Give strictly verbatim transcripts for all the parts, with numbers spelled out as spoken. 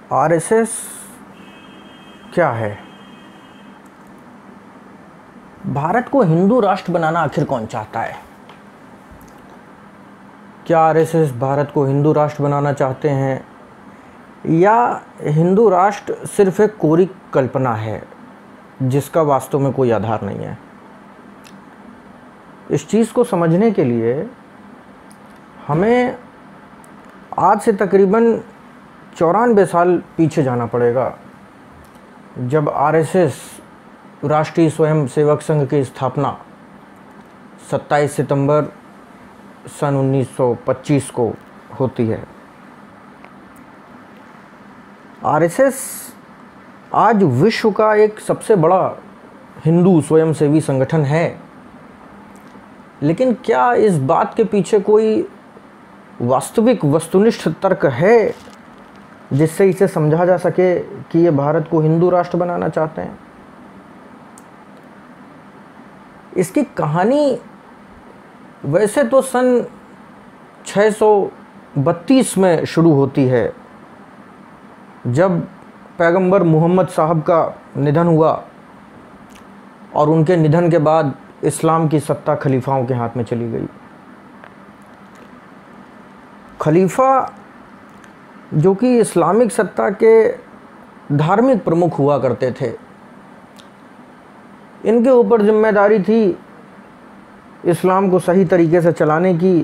RSS क्या है? भारत को हिंदू राष्ट्र बनाना आखिर कौन चाहता है? क्या आरएसएस भारत को हिंदू राष्ट्र बनाना चाहते हैं, या हिंदू राष्ट्र सिर्फ एक कोरी कल्पना है जिसका वास्तव में कोई आधार नहीं है? इस चीज़ को समझने के लिए हमें आज से तकरीबन चौरानवे साल पीछे जाना पड़ेगा, जब आरएसएस राष्ट्रीय स्वयंसेवक संघ की स्थापना सत्ताईस सितंबर सन उन्नीस सौ पच्चीस को होती है। आरएसएस आज विश्व का एक सबसे बड़ा हिंदू स्वयंसेवी संगठन है, लेकिन क्या इस बात के पीछे कोई वास्तविक वस्तुनिष्ठ तर्क है जिससे इसे समझा जा सके कि ये भारत को हिंदू राष्ट्र बनाना चाहते हैं? इसकी कहानी वैसे तो सन छह सौ बत्तीस में शुरू होती है, जब पैगंबर मोहम्मद साहब का निधन हुआ और उनके निधन के बाद इस्लाम की सत्ता खलीफाओं के हाथ में चली गई। खलीफा जो कि इस्लामिक सत्ता के धार्मिक प्रमुख हुआ करते थे, इनके ऊपर जिम्मेदारी थी इस्लाम को सही तरीके से चलाने की,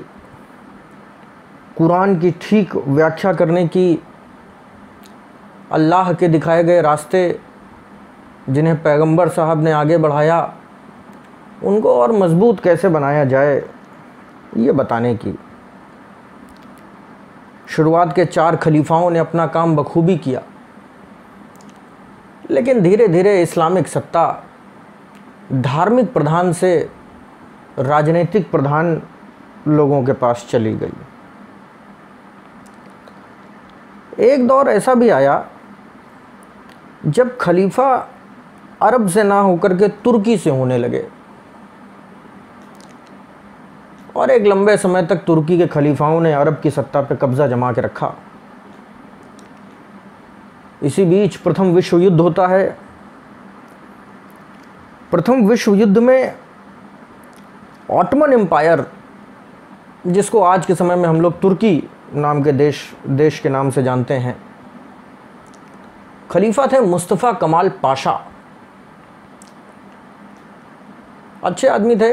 कुरान की ठीक व्याख्या करने की, अल्लाह के दिखाए गए रास्ते जिन्हें पैगंबर साहब ने आगे बढ़ाया उनको और मजबूत कैसे बनाया जाए ये बताने की। शुरुआत के चार खलीफाओं ने अपना काम बखूबी किया, लेकिन धीरे धीरे इस्लामिक सत्ता धार्मिक प्रधान से राजनीतिक प्रधान लोगों के पास चली गई। एक दौर ऐसा भी आया जब खलीफा अरब से ना होकर के तुर्की से होने लगे, और एक लंबे समय तक तुर्की के खलीफाओं ने अरब की सत्ता पर कब्जा जमा के रखा। इसी बीच प्रथम विश्व युद्ध होता है। प्रथम विश्व युद्ध में ऑटोमन एम्पायर, जिसको आज के समय में हम लोग तुर्की नाम के देश देश के नाम से जानते हैं, खलीफा थे मुस्तफ़ा कमाल पाशा। अच्छे आदमी थे।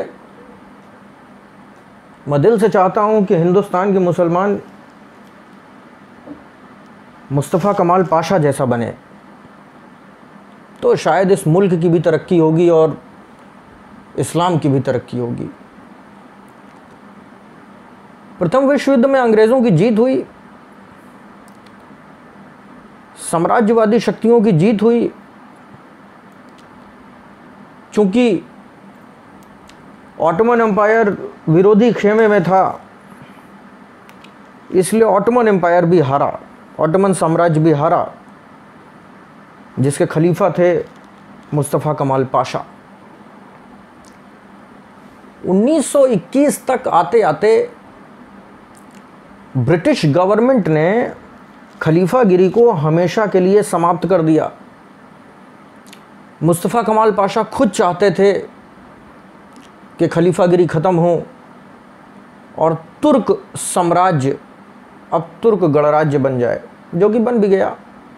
मैं दिल से चाहता हूं कि हिंदुस्तान के मुसलमान मुस्तफ़ा कमाल पाशा जैसा बने, तो शायद इस मुल्क की भी तरक्की होगी और इस्लाम की भी तरक्की होगी। प्रथम विश्व युद्ध में अंग्रेज़ों की जीत हुई, साम्राज्यवादी शक्तियों की जीत हुई। चूंकि ऑटोमन एम्पायर विरोधी खेमे में था, इसलिए ऑटोमन एम्पायर भी हारा, ऑटोमन साम्राज्य भी हारा, जिसके खलीफा थे मुस्तफ़ा कमाल पाशा। उन्नीस सौ इक्कीस तक आते आते ब्रिटिश गवर्नमेंट ने खलीफागिरी को हमेशा के लिए समाप्त कर दिया। मुस्तफ़ा कमाल पाशा खुद चाहते थे कि खलीफागिरी ख़त्म हो और तुर्क साम्राज्य अब तुर्क गणराज्य बन जाए, जो कि बन भी गया।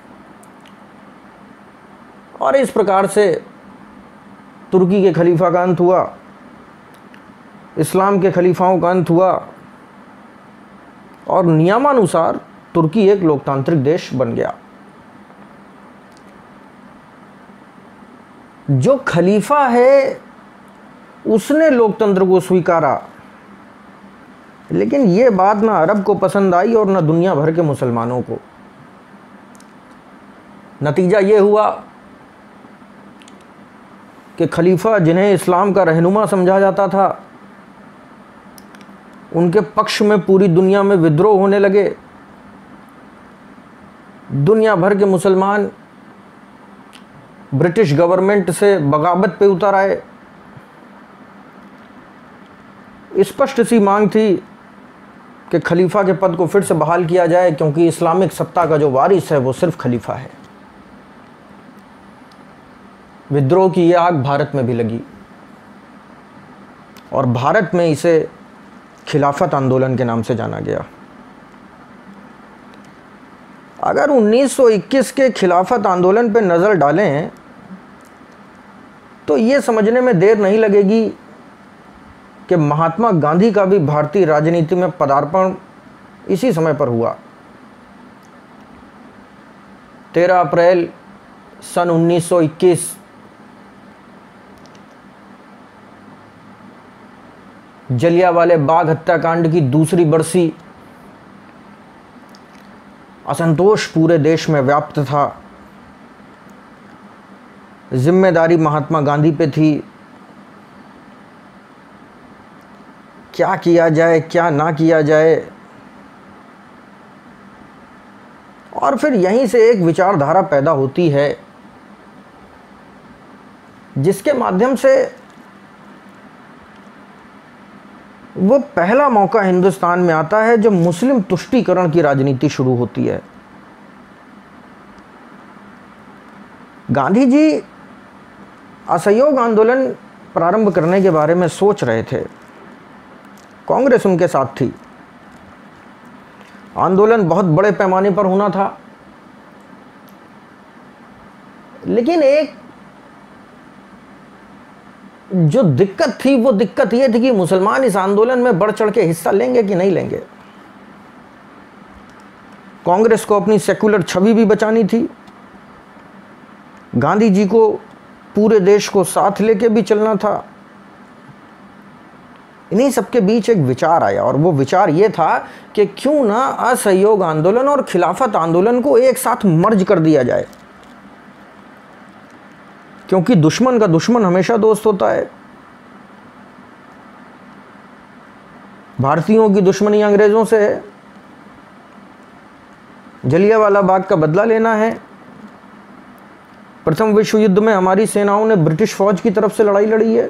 और इस प्रकार से तुर्की के खलीफा का अंत हुआ, इस्लाम के खलीफाओं का अंत हुआ, और नियमानुसार तुर्की एक लोकतांत्रिक देश बन गया। जो खलीफा है उसने लोकतंत्र को स्वीकारा, लेकिन ये बात ना अरब को पसंद आई और ना दुनिया भर के मुसलमानों को। नतीजा ये हुआ कि खलीफा जिन्हें इस्लाम का रहनुमा समझा जाता था, उनके पक्ष में पूरी दुनिया में विद्रोह होने लगे। दुनिया भर के मुसलमान ब्रिटिश गवर्नमेंट से बगावत पे उतर आए। स्पष्ट सी मांग थी कि खलीफा के पद को फिर से बहाल किया जाए, क्योंकि इस्लामिक सत्ता का जो वारिस है वो सिर्फ खलीफा है। विद्रोह की यह आग भारत में भी लगी और भारत में इसे खिलाफत आंदोलन के नाम से जाना गया। अगर उन्नीस सौ इक्कीस के खिलाफत आंदोलन पर नज़र डालें तो ये समझने में देर नहीं लगेगी कि महात्मा गांधी का भी भारतीय राजनीति में पदार्पण इसी समय पर हुआ। तेरह अप्रैल सन उन्नीस सौ इक्कीस जलियांवाले बाग हत्याकांड की दूसरी बरसी। असंतोष पूरे देश में व्याप्त था। जिम्मेदारी महात्मा गांधी पे थी। क्या किया जाए, क्या ना किया जाए। और फिर यहीं से एक विचारधारा पैदा होती है जिसके माध्यम से वो पहला मौका हिंदुस्तान में आता है जब मुस्लिम तुष्टीकरण की राजनीति शुरू होती है। गांधी जी असहयोग आंदोलन प्रारंभ करने के बारे में सोच रहे थे। कांग्रेस उनके साथ थी। आंदोलन बहुत बड़े पैमाने पर होना था, लेकिन एक जो दिक्कत थी वो दिक्कत ये थी कि मुसलमान इस आंदोलन में बढ़ चढ़ के हिस्सा लेंगे कि नहीं लेंगे। कांग्रेस को अपनी सेकुलर छवि भी बचानी थी, गांधी जी को पूरे देश को साथ लेके भी चलना था। इन्हीं सबके बीच एक विचार आया और वो विचार ये था कि क्यों ना असहयोग आंदोलन और खिलाफत आंदोलन को एक साथ मर्ज कर दिया जाए, क्योंकि दुश्मन का दुश्मन हमेशा दोस्त होता है। भारतीयों की दुश्मनी अंग्रेजों से है, जलियांवाला बाग का बदला लेना है। प्रथम विश्व युद्ध में हमारी सेनाओं ने ब्रिटिश फौज की तरफ से लड़ाई लड़ी है।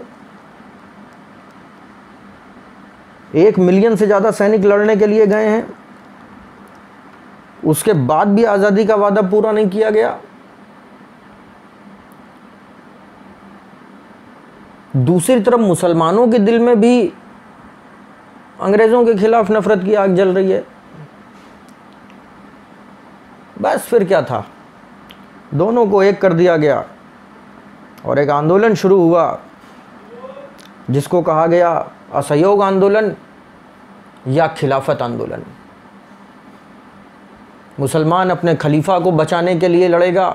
एक मिलियन से ज्यादा सैनिक लड़ने के लिए गए हैं, उसके बाद भी आजादी का वादा पूरा नहीं किया गया। दूसरी तरफ मुसलमानों के दिल में भी अंग्रेजों के खिलाफ नफरत की आग जल रही है। बस फिर क्या था, दोनों को एक कर दिया गया और एक आंदोलन शुरू हुआ जिसको कहा गया असहयोग आंदोलन या खिलाफत आंदोलन। मुसलमान अपने खलीफा को बचाने के लिए लड़ेगा,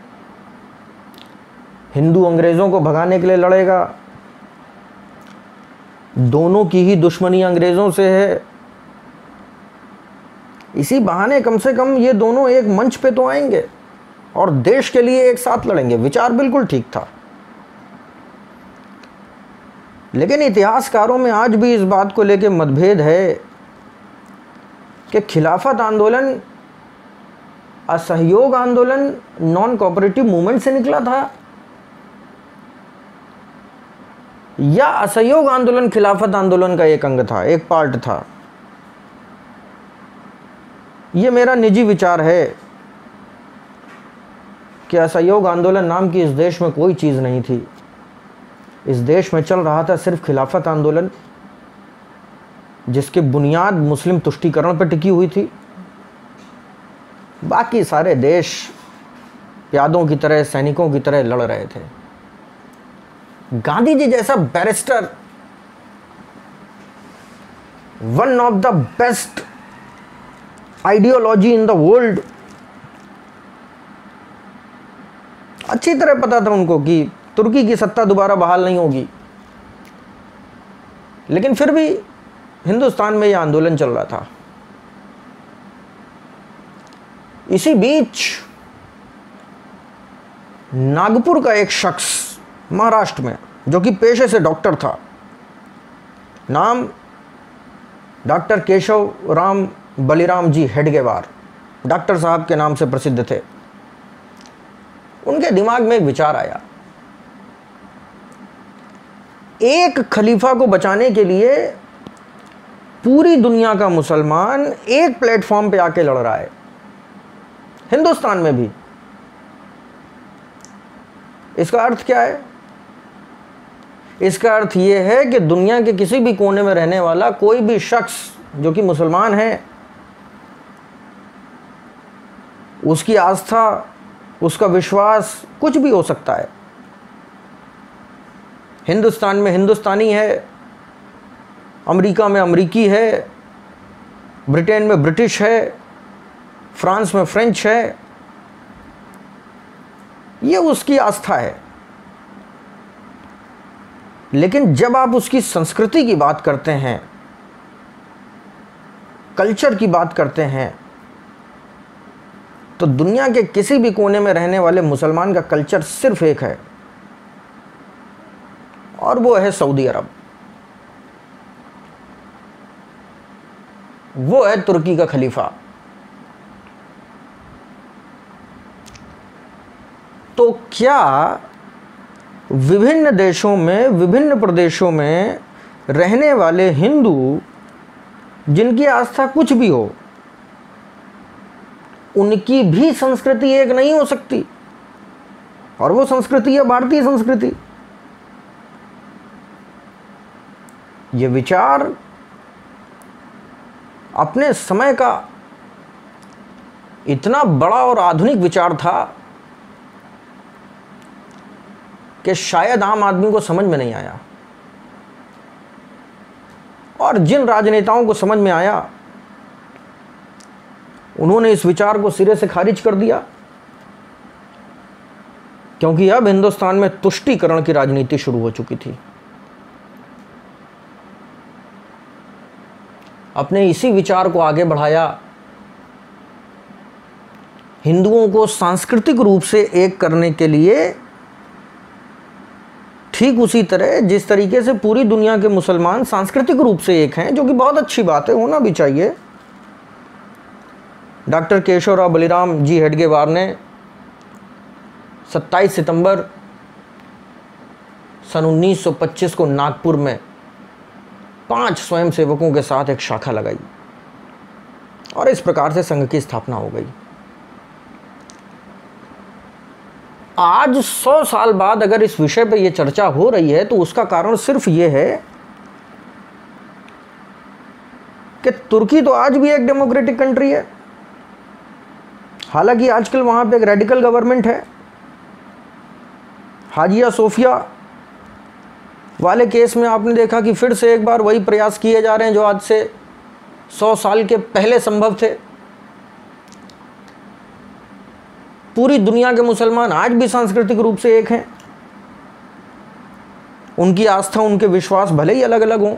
हिंदू अंग्रेजों को भगाने के लिए लड़ेगा। दोनों की ही दुश्मनी अंग्रेजों से है। इसी बहाने कम से कम ये दोनों एक मंच पे तो आएंगे और देश के लिए एक साथ लड़ेंगे। विचार बिल्कुल ठीक था, लेकिन इतिहासकारों में आज भी इस बात को लेकर मतभेद है कि खिलाफत आंदोलन असहयोग आंदोलन नॉन कोऑपरेटिव मूवमेंट से निकला था या असहयोग आंदोलन खिलाफत आंदोलन का एक अंग था, एक पार्ट था। यह मेरा निजी विचार है कि असहयोग आंदोलन नाम की इस देश में कोई चीज़ नहीं थी। इस देश में चल रहा था सिर्फ खिलाफत आंदोलन, जिसकी बुनियाद मुस्लिम तुष्टीकरण पर टिकी हुई थी। बाकी सारे देश प्यादों की तरह, सैनिकों की तरह लड़ रहे थे। गांधी जी जैसा barrister, one of the best ideology in the world, अच्छी तरह पता था उनको कि तुर्की की सत्ता दोबारा बहाल नहीं होगी, लेकिन फिर भी हिंदुस्तान में यह आंदोलन चल रहा था। इसी बीच नागपुर का एक शख्स महाराष्ट्र में, जो कि पेशे से डॉक्टर था, नाम डॉक्टर केशव राम बलिराम जी हेडगेवार, डॉक्टर साहब के नाम से प्रसिद्ध थे। उनके दिमाग में एक विचार आया, एक खलीफा को बचाने के लिए पूरी दुनिया का मुसलमान एक प्लेटफॉर्म पे आके लड़ रहा है, हिंदुस्तान में भी। इसका अर्थ क्या है? इसका अर्थ यह है कि दुनिया के किसी भी कोने में रहने वाला कोई भी शख्स जो कि मुसलमान है, उसकी आस्था, उसका विश्वास कुछ भी हो सकता है। हिंदुस्तान में हिंदुस्तानी है, अमेरिका में अमेरिकी है, ब्रिटेन में ब्रिटिश है, फ्रांस में फ्रेंच है, ये उसकी आस्था है। लेकिन जब आप उसकी संस्कृति की बात करते हैं, कल्चर की बात करते हैं, तो दुनिया के किसी भी कोने में रहने वाले मुसलमान का कल्चर सिर्फ एक है, और वो है सऊदी अरब, वो है तुर्की का खलीफा। तो क्या विभिन्न देशों में, विभिन्न प्रदेशों में रहने वाले हिंदू, जिनकी आस्था कुछ भी हो, उनकी भी संस्कृति एक नहीं हो सकती? और वो संस्कृति है भारतीय संस्कृति। ये विचार अपने समय का इतना बड़ा और आधुनिक विचार था कि शायद आम आदमी को समझ में नहीं आया, और जिन राजनेताओं को समझ में आया उन्होंने इस विचार को सिरे से खारिज कर दिया, क्योंकि अब हिंदुस्तान में तुष्टीकरण की राजनीति शुरू हो चुकी थी। अपने इसी विचार को आगे बढ़ाया, हिंदुओं को सांस्कृतिक रूप से एक करने के लिए, ठीक उसी तरह जिस तरीके से पूरी दुनिया के मुसलमान सांस्कृतिक रूप से एक हैं, जो कि बहुत अच्छी बात है, होना भी चाहिए। डॉक्टर केशवराव बलिराम जी हेडगेवार ने सत्ताईस सितंबर सन उन्नीस सौ पच्चीस को नागपुर में पांच स्वयंसेवकों के साथ एक शाखा लगाई, और इस प्रकार से संघ की स्थापना हो गई। आज सौ साल बाद अगर इस विषय पे ये चर्चा हो रही है, तो उसका कारण सिर्फ ये है कि तुर्की तो आज भी एक डेमोक्रेटिक कंट्री है। हालांकि आजकल वहां पे एक रेडिकल गवर्नमेंट है। हाजिया सोफिया वाले केस में आपने देखा कि फिर से एक बार वही प्रयास किए जा रहे हैं जो आज से सौ साल के पहले संभव थे। पूरी दुनिया के मुसलमान आज भी सांस्कृतिक रूप से एक हैं, उनकी आस्था, उनके विश्वास भले ही अलग अलग हों,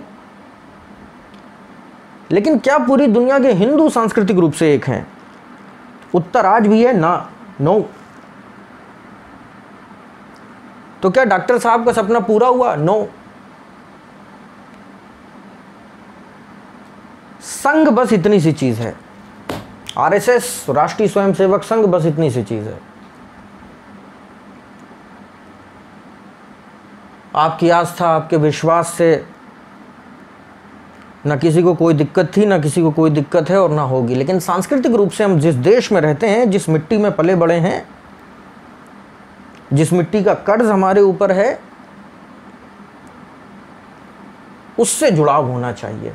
लेकिन क्या पूरी दुनिया के हिंदू सांस्कृतिक रूप से एक हैं? उत्तर आज भी है ना, नो। तो क्या डॉक्टर साहब का सपना पूरा हुआ? नो। संघ बस इतनी सी चीज है, आरएसएस, राष्ट्रीय स्वयंसेवक संघ, बस इतनी सी चीज है। आपकी आस्था, आपके विश्वास से न किसी को कोई दिक्कत थी, न किसी को कोई दिक्कत है और ना होगी। लेकिन सांस्कृतिक रूप से हम जिस देश में रहते हैं, जिस मिट्टी में पले बड़े हैं, जिस मिट्टी का कर्ज हमारे ऊपर है, उससे जुड़ाव होना चाहिए।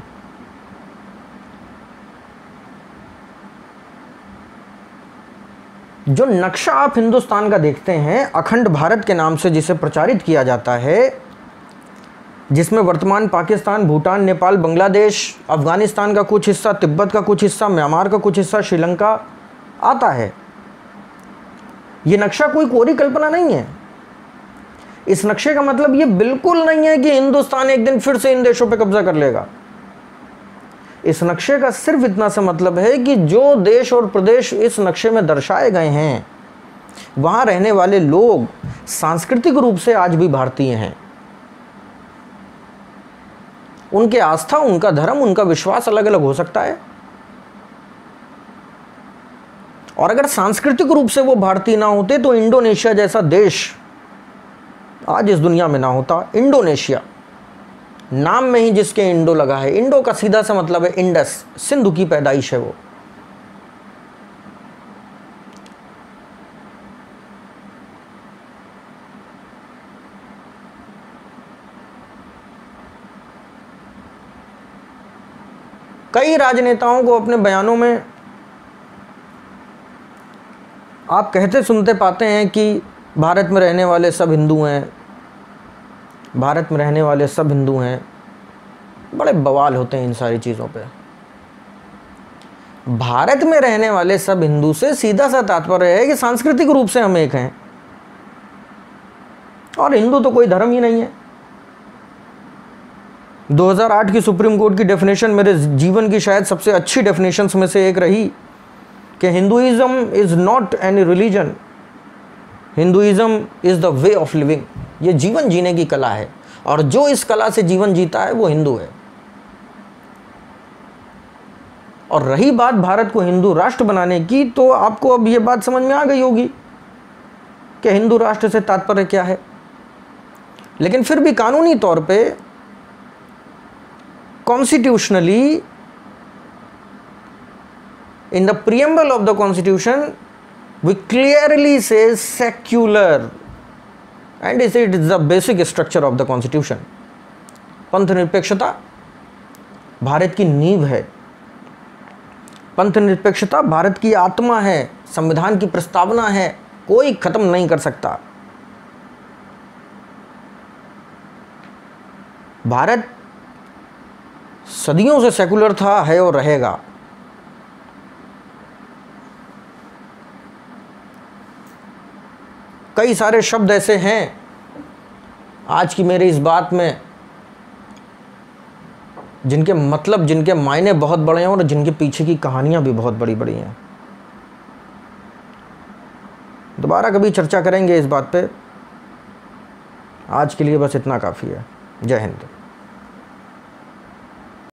जो नक्शा आप हिंदुस्तान का देखते हैं, अखंड भारत के नाम से जिसे प्रचारित किया जाता है, जिसमें वर्तमान पाकिस्तान, भूटान, नेपाल, बांग्लादेश, अफगानिस्तान का कुछ हिस्सा, तिब्बत का कुछ हिस्सा, म्यांमार का कुछ हिस्सा, श्रीलंका आता है, ये नक्शा कोई कोरी कल्पना नहीं है। इस नक्शे का मतलब ये बिल्कुल नहीं है कि हिंदुस्तान एक दिन फिर से इन देशों पर कब्जा कर लेगा। इस नक्शे का सिर्फ इतना सा मतलब है कि जो देश और प्रदेश इस नक्शे में दर्शाए गए हैं, वहां रहने वाले लोग सांस्कृतिक रूप से आज भी भारतीय हैं। उनके आस्था, उनका धर्म, उनका विश्वास अलग अलग हो सकता है, और अगर सांस्कृतिक रूप से वो भारतीय ना होते तो इंडोनेशिया जैसा देश आज इस दुनिया में ना होता। इंडोनेशिया नाम में ही जिसके इंडो लगा है, इंडो का सीधा सा मतलब है इंडस, सिंधु की पैदाइश है वो। कई राजनेताओं को अपने बयानों में आप कहते सुनते पाते हैं कि भारत में रहने वाले सब हिंदू हैं, भारत में रहने वाले सब हिंदू हैं। बड़े बवाल होते हैं इन सारी चीज़ों पे। भारत में रहने वाले सब हिंदू से सीधा सा तात्पर्य है कि सांस्कृतिक रूप से हम एक हैं, और हिंदू तो कोई धर्म ही नहीं है। दो हज़ार आठ की सुप्रीम कोर्ट की डेफिनेशन मेरे जीवन की शायद सबसे अच्छी डेफिनेशंस में से एक रही कि Hinduism is not any religion, Hinduism is the way of living. ये जीवन जीने की कला है, और जो इस कला से जीवन जीता है वो हिंदू है। और रही बात भारत को हिंदू राष्ट्र बनाने की, तो आपको अब ये बात समझ में आ गई होगी कि हिंदू राष्ट्र से तात्पर्य क्या है। लेकिन फिर भी कानूनी तौर पे constitutionally in the preamble of the constitution we clearly say secular, and it is the basic structure of the constitution. पंथ निरपेक्षता भारत की नींव है, पंथ निरपेक्षता भारत की आत्मा है, संविधान की प्रस्तावना है, कोई खत्म नहीं कर सकता। भारत सदियों से सेकुलर था, है और रहेगा। कई सारे शब्द ऐसे हैं आज की मेरी इस बात में जिनके मतलब, जिनके मायने बहुत बड़े हैं, और जिनके पीछे की कहानियां भी बहुत बड़ी बड़ी हैं। दोबारा कभी चर्चा करेंगे इस बात पे। आज के लिए बस इतना काफ़ी है। जय हिंद।